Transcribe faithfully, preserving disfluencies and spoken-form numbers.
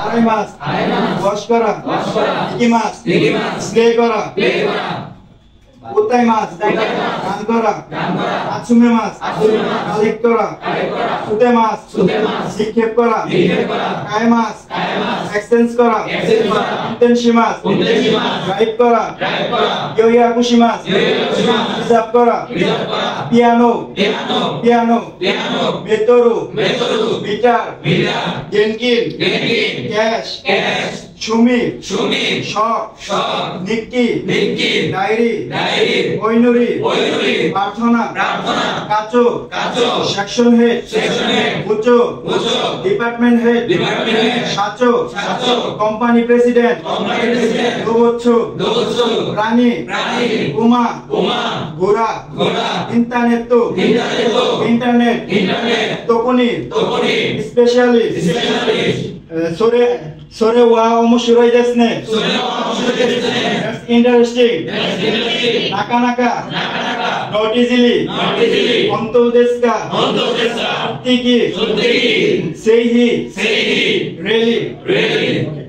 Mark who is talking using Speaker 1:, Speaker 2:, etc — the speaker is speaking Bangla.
Speaker 1: আড়াই মাস ওয়াশ করা ইকি মাছ স্প্রে করা কোথায় মাছ গান করা আছুমে মাছ কালেক্ট করা সুতে মাছ নিক্ষেপ করা কায় মাছ এক্সচেঞ্জ করা ইন্টেনশি মাছ ড্রাইভ করা ইয়োয়াকুশি মাছ রিজার্ভ করা পিয়ানো পিয়ানো মেতরু গিটার গেনকিন ক্যাশ সুমি শক নিক্কি ডায়েরি ওইনুরি প্রার্থনা কাচো সেকশন হেড বুচো ডিপার্টমেন্ট হেড সাচো কোম্পানি প্রেসিডেন্ট দোবচ্ছু প্রাণী উমা ঘোড়া ইন্টারনেট তো ইন্টারনেট তকুনি স্পেশালিস্ট সরে সরে ওয়া ওমোশিরোই দেsu ne that's interesting naka naka not easily honto desu ka sotti ki sei hi really